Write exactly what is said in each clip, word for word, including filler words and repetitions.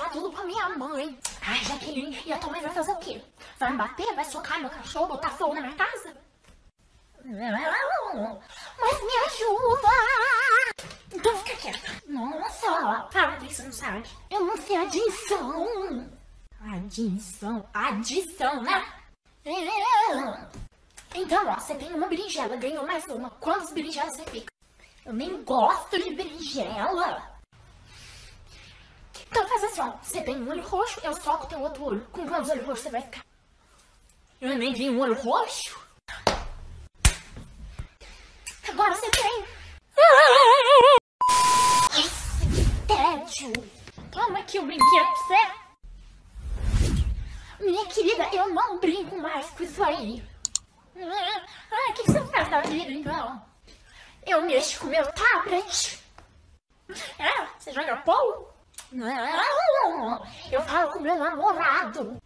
tudo pra minha mãe. Ai, Jaqueline, e a tua mãe vai fazer o quê? Vai me bater? Vai socar meu cachorro? Botar fogo na minha casa? Mas me ajuda! Então fica quieta. Nossa, para disso, não sabe? Eu não sei adição. Adição, adição, né? Então, ó, você tem uma berinjela, ganhou mais uma. Quantas berinjelas você fica? Eu nem gosto de berinjela. Então faz assim, ó. Você tem um olho roxo, eu soco teu outro olho. Com quantos olhos roxos você vai ficar? Eu nem vi um olho roxo. Agora você tem. Esse tédio. Toma aqui o brinquedo pra você. Minha querida, eu não brinco mais com isso aí. Ah, o que você faz da vida, então? Eu mexo com meu tablet. É, você joga polo? Não, eu falo com meu namorado.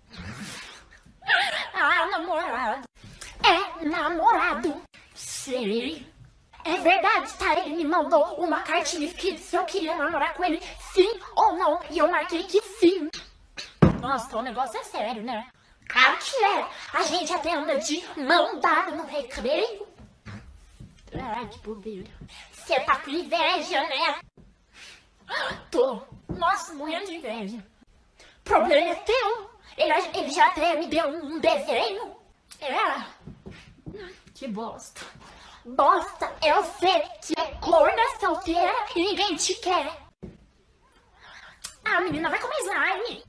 Ah, namorado. É, namorado. Sei. É verdade, tá? Ele me mandou uma cartinha que se eu queria namorar com ele, sim ou não. E eu marquei que sim. Nossa, o negócio é sério, né? Claro que é. A gente até anda de mão dada no recreio. Ai, que bobeira. Você tá com inveja, né? Tô. Nossa, morrendo de inveja. O problema é teu. Ele, ele já até me deu um desenho. É. Que bosta. Bosta é você que é corna solteira e ninguém te quer. Ah, menina, vai comer slime.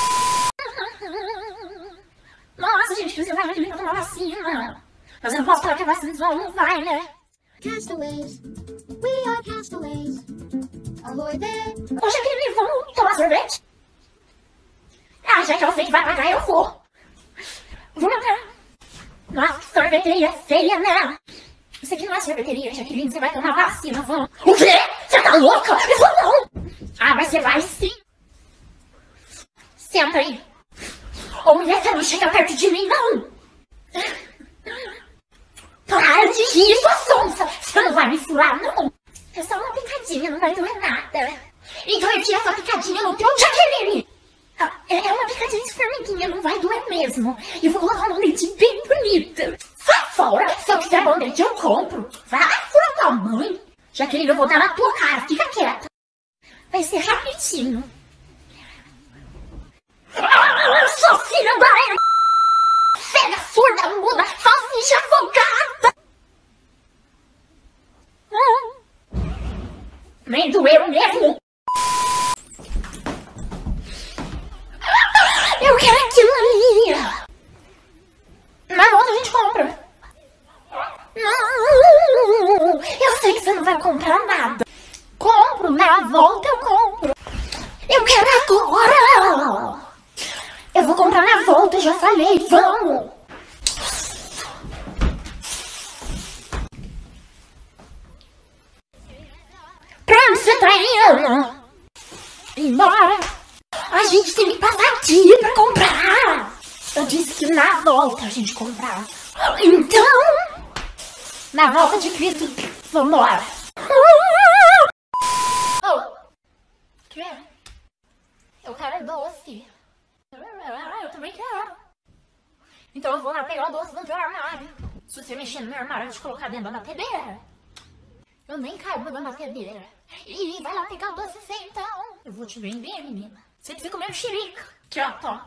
Nossa, gente, precisa de tomar vacina. Mas eu não posso falar que a vacina não vai, né? Castaways, we are castaways. Ahoy there. Poxa, querido, vamos tomar sorvete? Ah, já que eu sei que vai pagar, eu vou. Vamos lá. Nossa, sorveteria feia, né? Isso aqui não é sorveteria, Jaqueline, você vai tomar vacina, vamos. O quê? Você tá louca? Eu vou não. Ah, mas você vai sim. Senta aí. Ô, mulher, você não chega perto de mim, não. Para de rir, sua sonsa. Você não vai me furar, não. É só uma picadinha, não vai doer nada. Então eu tiro essa picadinha no teu, Jaqueline. Ah, é uma picadinha de formiguinha, não vai doer mesmo. E vou colocar um dente bem bonita. Sai fora, se eu quiser bom dente eu compro. Vai furar tua mãe. Jaqueline, eu vou dar na tua cara, fica quieta. Vai ser rapidinho. Ah, sua filha da... Cega, surda, muda, salsicha afogada. Nem doeu mesmo. Eu quero aquilo ali. Na volta a gente compra. Não, eu sei que você não vai comprar nada. Compro, na volta eu compro. Eu quero agora. Eu vou comprar na volta, já falei, vamos. Pra onde você tá indo? Embora. A gente tem que passar aqui pra comprar. Eu disse que na volta a gente comprar. Então, na volta de Cristo, vambora. Oh, que é? Eu quero doce. Eu também quero. Então eu vou lá pegar o doce no teu armário. Se você mexer no meu armário, eu vou te colocar dentro da batedeira. Eu nem caibo na batedeira. E vai lá pegar o doce sem então. Eu vou te vender, menina. Você precisa comer um xerica. Aqui, ó, tó.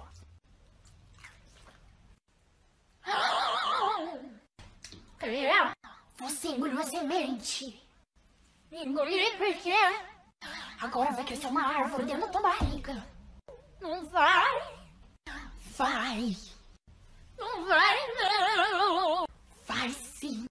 É, você engoliu a semente. Engoliu por quê? Agora vai crescer uma árvore dentro da tua barriga. Não vai. Vai. Não vai, não. Vai sim.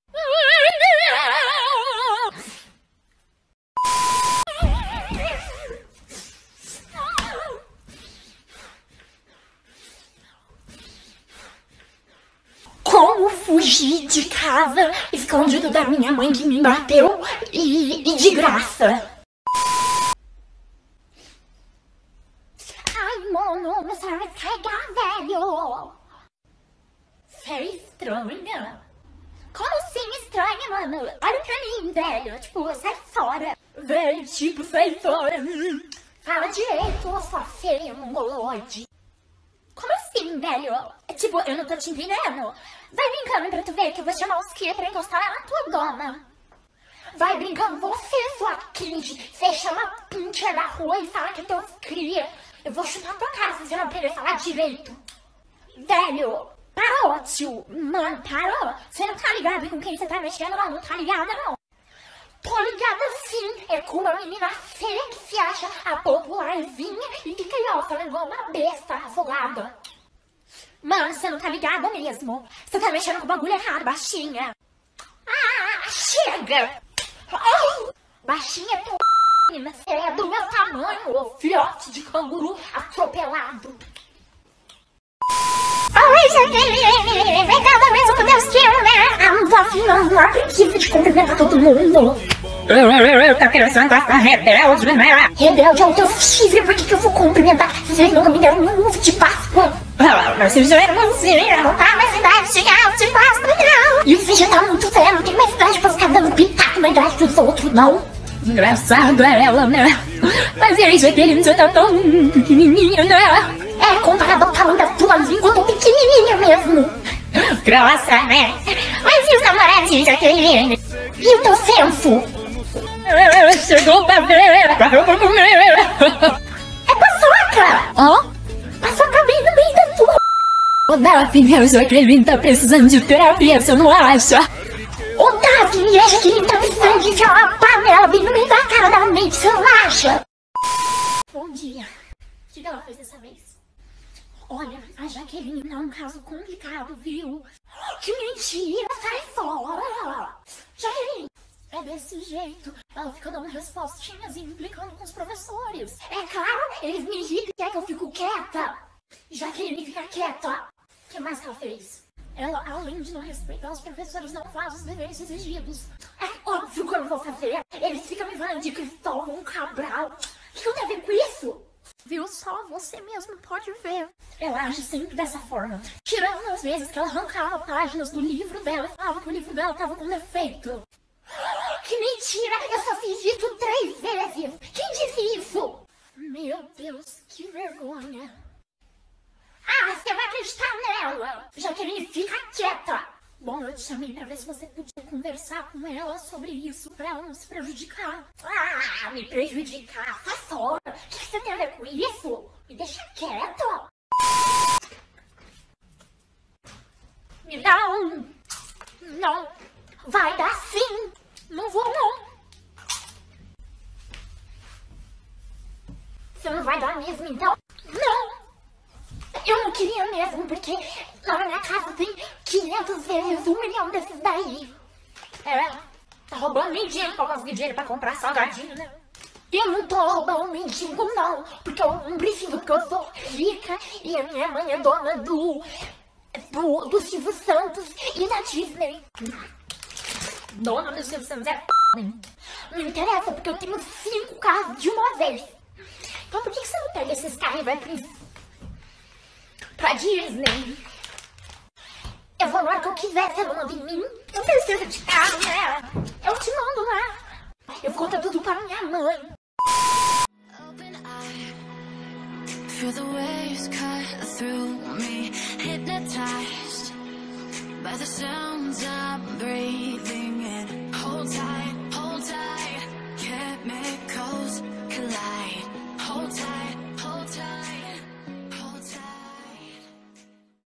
Como fugir de casa escondido da minha mãe que me bateu e, e de graça? Ai, mano, você vai carregar, velho. Você é estranha. Como assim estranha, mano? Olha pra mim, velho. Tipo, sai fora. Velho, tipo, sai fora. Fala direito, sua feia mongoloide. Como assim, velho? É tipo, eu não tô te entendendo. Vai brincando pra tu ver que eu vou chamar os cria pra encostar na tua dona. Vai brincando você, sua cringe. Você chama a pincha da rua e fala que é teus cria. Eu vou chutar tua cara se você não aprender a falar direito. Velho, parou, tio. Mano, parou. Você não tá ligado com quem você tá mexendo, não. Não tá ligado, não. Tô ligada sim, é com uma menina feia que se acha a popularzinha e fica aí, ó, falando igual uma besta afogada. Mano, você não tá ligada mesmo. Você tá mexendo com o bagulho errado, baixinha. Ah, chega! Oh, baixinha é tua menina, você é do meu tamanho, ô filhote de canguru atropelado. Oi, gente, vem cada vez que Deus quer, né? A vacina não acredita de cumprimentar todo mundo. Eu tá querendo gastar rebelde, né? Rebelde é o teu chifre, por que eu vou cumprimentar? Vocês nunca me deram nenhum ovo de Páscoa. Mas vocês já eram assim, não tá mais idade de ovo de Páscoa, não. E você já tá muito velho, não tem mais idade pra ficar dando pitaco na idade dos outros, não. Engraçado é ela, né? Mas é isso, aquele não tá tão pequenininho, né? É, comparado ao tamanho da tua língua, eu tô pequenininha mesmo. Grossa, né? Mas e os namoradinhos daquele? E o teu senso? Chegou pra ver, é paçoca! Hã? Paçoca bem no meio da tua... Ô, Daphne, eu sou aquele tá precisando de terapia, você não acha? Ô, Daphne, acha que ele tá precisando de enfiar uma panela bem no meio da cara da mente, você não acha? Bom dia. O que ela fez dessa vez? Olha, a Jaqueline é um caso complicado, viu? Que mentira, sai fora! Jaqueline, é desse jeito. Ela fica dando respostinhas e implicando com os professores. É claro, eles me irritam e querem que eu fico quieta. Jaqueline fica quieta. O que mais que ela fez? Ela, além de não respeitar os professores, não faz os deveres exigidos. É óbvio que eu não vou fazer. Eles ficam me falando de Cristóvão Cabral. O que eu tenho a ver com isso? Viu? Só você mesmo pode ver. Ela age sempre dessa forma. Tirando as vezes que ela arrancava páginas do livro dela e falava que o livro dela tava com defeito. Que mentira! Eu só fiz isso três vezes! Quem disse isso? Meu Deus, que vergonha! Ah, você vai acreditar nela! Jaqueline, fica quieta! Bom, eu te chamei pra ver se você podia conversar com ela sobre isso, pra ela não se prejudicar. Ah, me prejudicar? Sai fora! O que você tem a ver com isso? Me deixa quieta! Me dá um... Não! Vai dar sim! Não vou, não! Você não vai dar mesmo, então? Não! Eu não queria mesmo, porque lá na minha casa tem quinhentas vezes um milhão desses daí. É, tá roubando mendigo pra conseguir dinheiro pra comprar salgadinho, né? Eu não tô roubando mendigo, não, porque eu não preciso, porque eu sou rica e a minha mãe é dona do... do, do Silvio Santos e da Disney. Dona do Silvio Santos é p***, né? Não interessa, porque eu tenho cinco carros de uma vez. Então por que você não pega esses carros e vai pra, pra Disney? Eu vou na hora que eu quiser, você não manda em mim. Eu preciso de carro, né? Eu te mando lá. Eu vou contar tudo pra minha mãe. Open eye, feel the waves cut through me, hypnotized by the sounds I'm breathing in. Hold tight, hold tight, chemicals collide. Hold tight.